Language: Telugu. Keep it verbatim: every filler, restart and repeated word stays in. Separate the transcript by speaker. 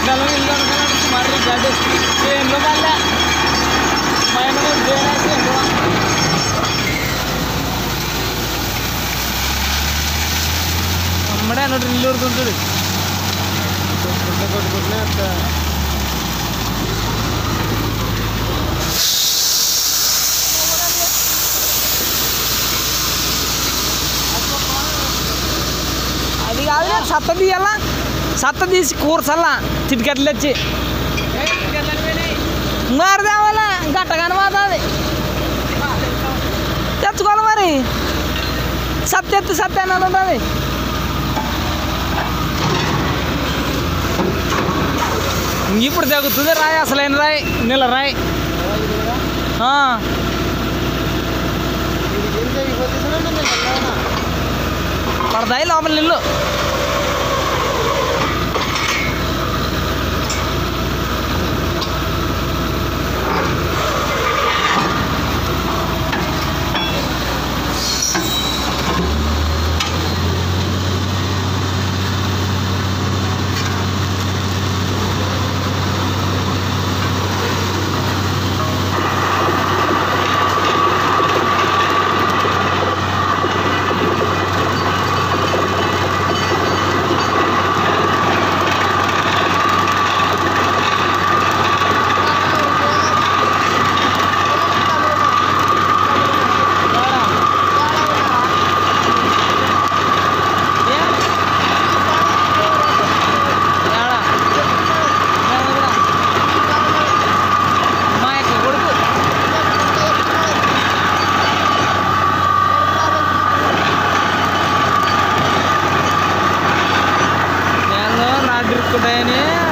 Speaker 1: గుడ్డలో ఇల్లు అనుకున్నాడు మరి గడ్డి ట్రైన్లో మళ్ళీ మా ఇంట్లో ట్రైన్ అయితే అమ్మడే అన్నట్టు ఇల్లు ఊరుకుంటాడు కొట్టుకుంటున్నా అది కాదు సత్త తీయాలా సత్త తీసి కూర్చల్లా చిటికెట్లు వచ్చి మరి తేవాలా గట్ట కనబడుతుంది తెచ్చుకోవాలి మరి సత్త ఎత్తి సత్త అన్నది ఉంటుంది ఇప్పుడు తగ్గుతుంది రాయి అసలైన రాయి నీళ్ళ రాయి పడతాయి లోపల నీళ్ళు Kudanya